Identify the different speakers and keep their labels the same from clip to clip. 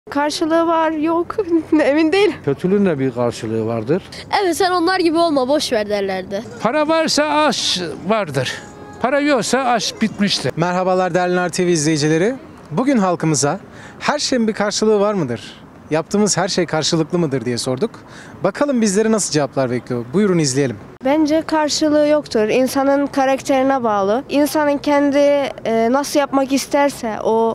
Speaker 1: Karşılığı var, yok. Emin değilim.
Speaker 2: Kötülüğün de bir karşılığı vardır.
Speaker 3: Evet, sen onlar gibi olma, boş ver derlerdi.
Speaker 4: Para varsa aşk vardır. Para yoksa aşk bitmiştir.
Speaker 5: Merhabalar değerli Nar TV izleyicileri. Bugün halkımıza her şeyin bir karşılığı var mıdır? Yaptığımız her şey karşılıklı mıdır diye sorduk. Bakalım bizleri nasıl cevaplar bekliyor. Buyurun izleyelim.
Speaker 1: Bence karşılığı yoktur. İnsanın karakterine bağlı. İnsanın kendi nasıl yapmak isterse o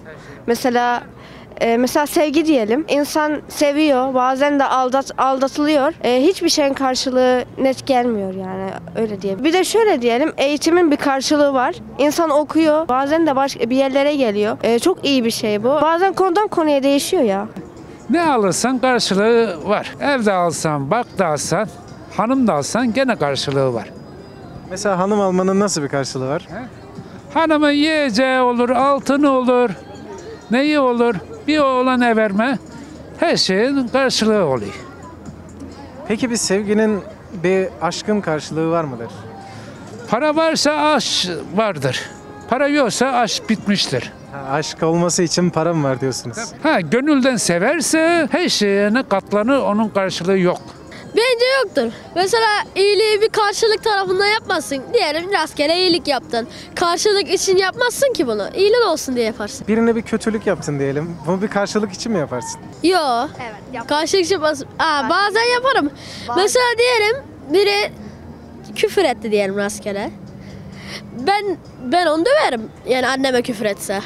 Speaker 1: mesela sevgi diyelim. İnsan seviyor, bazen de aldatılıyor. Hiçbir şeyin karşılığı net gelmiyor yani öyle diye. Bir de şöyle diyelim, eğitimin bir karşılığı var. İnsan okuyor, bazen de başka bir yerlere geliyor. Çok iyi bir şey bu. Bazen konudan konuya değişiyor ya.
Speaker 4: Ne alırsan karşılığı var. Evde alsan, bakta alsan, hanım da alsan gene karşılığı var.
Speaker 5: Mesela hanım almanın nasıl bir karşılığı var?
Speaker 4: Hanımın yiyeceği olur, altını olur, neyi olur, bir oğlana verme, her şeyin karşılığı oluyor.
Speaker 5: Peki bir sevginin, bir aşkın karşılığı var mıdır?
Speaker 4: Para varsa aşk vardır. Para yoksa aşk bitmiştir.
Speaker 5: Aşk olması için para mı var diyorsunuz?
Speaker 4: Gönülden severse her şeyine katlanır, onun karşılığı yok.
Speaker 3: Bence yoktur. Mesela iyiliği bir karşılık tarafından yapmazsın. Diyelim rastgele iyilik yaptın. Karşılık için yapmazsın ki bunu. İyilik olsun diye yaparsın.
Speaker 5: Birine bir kötülük yaptın diyelim. Bunu bir karşılık için mi yaparsın?
Speaker 3: Yo. Evet. Karşılık için bazen yaparım. Mesela diyelim biri küfür etti diyelim rastgele. Ben onu döverim. Yani anneme küfür etse.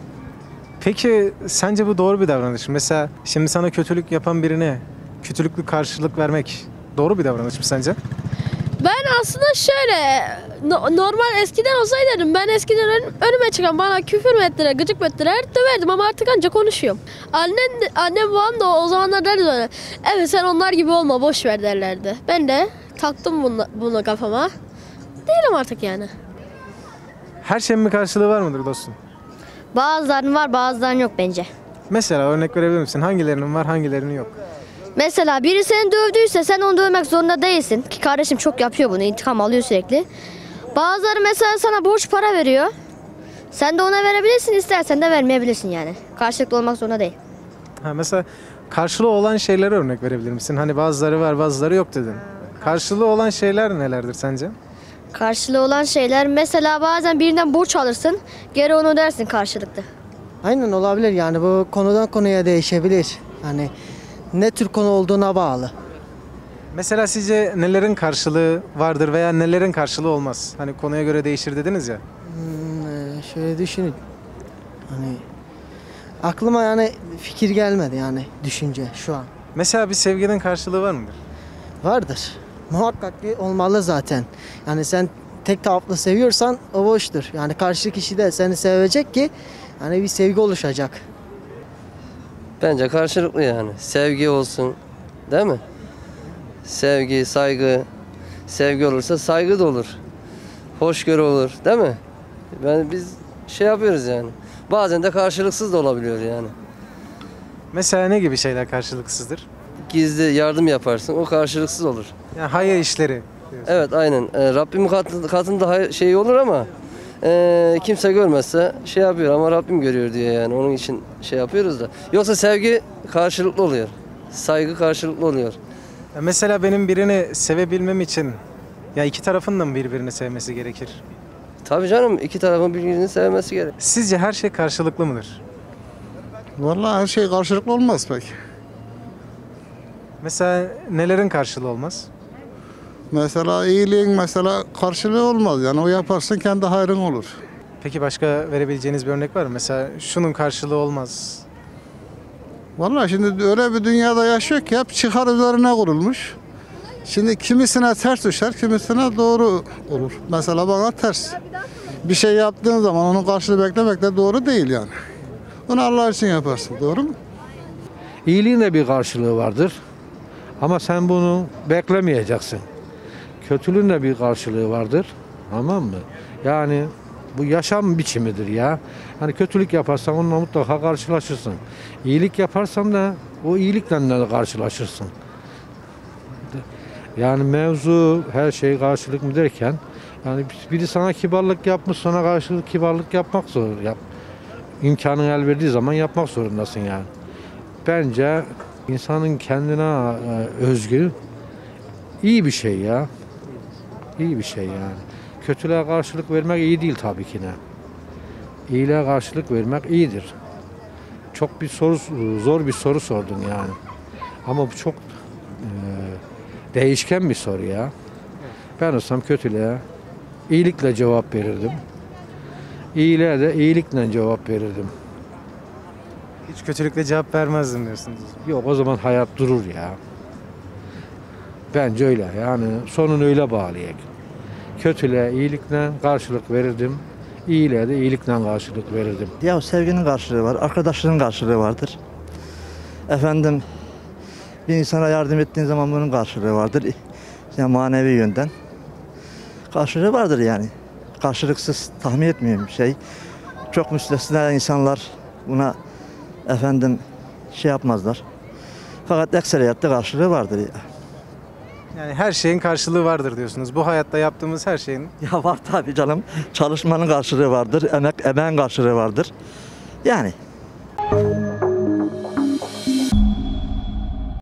Speaker 5: Peki sence bu doğru bir davranış mı? Mesela şimdi sana kötülük yapan birine kötülüklü karşılık vermek doğru bir davranış mı sence?
Speaker 3: Ben aslında şöyle normal eskiden olsaydım ben eskiden önüme çıkan bana küfür mü ettiler, gıcık mı ettiler döverdim ama artık anca konuşuyorum. Annem babam da o zamanlar derdi bana, evet sen onlar gibi olma, boş ver derlerdi. Ben de taktım bunu kafama. Değilim artık yani.
Speaker 5: Her şeyin bir karşılığı var mıdır dostum?
Speaker 6: Bazılarının var, bazılarının yok bence.
Speaker 5: Mesela örnek verebilir misin? Hangilerinin var, hangilerinin yok?
Speaker 6: Mesela biri seni dövdüyse sen onu dövmek zorunda değilsin. Ki kardeşim çok yapıyor bunu, intikam alıyor sürekli. Bazıları mesela sana borç para veriyor. Sen de ona verebilirsin, istersen de vermeyebilirsin yani. Karşılıklı olmak zorunda değil.
Speaker 5: Mesela karşılığı olan şeylere örnek verebilir misin? Hani bazıları var, bazıları yok dedin. Karşılığı olan şeyler nelerdir sence?
Speaker 6: Karşılığı olan şeyler mesela bazen birinden borç alırsın, geri onu ödersin karşılıklı.
Speaker 7: Aynen olabilir yani bu konudan konuya değişebilir. Hani ne tür konu olduğuna bağlı.
Speaker 5: Mesela sizce nelerin karşılığı vardır veya nelerin karşılığı olmaz? Hani konuya göre değişir dediniz ya.
Speaker 7: Şöyle düşünün. Hani aklıma yani fikir gelmedi yani düşünce şu an.
Speaker 5: Mesela bir sevginin karşılığı var mıdır?
Speaker 7: Vardır. Muhakkak ki olmalı zaten. Yani sen tek taraflı seviyorsan o boştur. Yani karşı kişi de seni sevecek ki hani bir sevgi oluşacak.
Speaker 8: Bence karşılıklı yani. Sevgi olsun, değil mi? Sevgi, saygı. Sevgi olursa saygı da olur. Hoşgörü olur, değil mi? Biz şey yapıyoruz yani. Bazen de karşılıksız da olabiliyor yani.
Speaker 5: Mesela ne gibi şeyler karşılıksızdır?
Speaker 8: Gizli yardım yaparsın, o karşılıksız olur.
Speaker 5: Yani hayır işleri.
Speaker 8: Evet, aynen. Rabbimin katında şey olur ama kimse görmezse şey yapıyor ama Rabbim görüyor diye yani. Onun için şey yapıyoruz da. Yoksa sevgi karşılıklı oluyor. Saygı karşılıklı oluyor.
Speaker 5: Mesela benim birini sevebilmem için ya iki tarafın da mı birbirini sevmesi gerekir?
Speaker 8: Tabii canım, iki tarafın birbirini sevmesi gerek.
Speaker 5: Sizce her şey karşılıklı mıdır?
Speaker 9: Vallahi her şey karşılıklı olmaz pek.
Speaker 5: Mesela nelerin karşılığı olmaz?
Speaker 9: Mesela iyiliğin mesela karşılığı olmaz yani o yaparsın kendi hayrın olur.
Speaker 5: Peki başka verebileceğiniz bir örnek var mı? Mesela şunun karşılığı olmaz.
Speaker 9: Vallahi şimdi öyle bir dünyada yaşıyor ki hep çıkar üzerine kurulmuş. Şimdi kimisine ters düşer, kimisine doğru olur. Mesela bana ters. Bir şey yaptığın zaman onun karşılığı beklemek de doğru değil yani. Bunu Allah için yaparsın, doğru mu?
Speaker 2: İyiliğin de bir karşılığı vardır. Ama sen bunu beklemeyeceksin. Kötülüğün de bir karşılığı vardır. Tamam mı? Yani bu yaşam biçimidir ya. Hani kötülük yaparsan onunla mutlaka karşılaşırsın. İyilik yaparsan da o iyilikle de karşılaşırsın. Yani mevzu her şey karşılık mı derken yani biri sana kibarlık yapmış, sana karşılık kibarlık yapmak zor. İmkanın el verdiği zaman yapmak zorundasın yani. bence insanın kendine özgü iyi bir şey ya. İyi bir şey yani. Kötülüğe karşılık vermek iyi değil tabii ki ne. İyiliğe karşılık vermek iyidir. Çok zor bir soru sordun yani. Ama bu çok değişken bir soru ya. Ben olsam kötülüğe iyilikle cevap verirdim. İyiliğe de iyilikle cevap verirdim.
Speaker 5: Hiç kötülükle cevap vermezdim diyorsunuz.
Speaker 2: Yok, o zaman hayat durur ya. Bence öyle yani, sonun öyle bağlayak. Kötülüğe iyilikle karşılık verirdim. İyiliğe de iyilikle karşılık verirdim.
Speaker 10: Ya sevginin karşılığı var, arkadaşlığın karşılığı vardır. Efendim, bir insana yardım ettiğin zaman bunun karşılığı vardır. Yani manevi yönden. Karşılığı vardır yani. Karşılıksız tahmin etmiyorum bir şey. Çok müstesna insanlar buna şey yapmazlar. Fakat ekseriyatta karşılığı vardır ya.
Speaker 5: Yani her şeyin karşılığı vardır diyorsunuz. Bu hayatta yaptığımız her şeyin.
Speaker 10: Ya var tabii canım. Çalışmanın karşılığı vardır, emeğin karşılığı vardır. Yani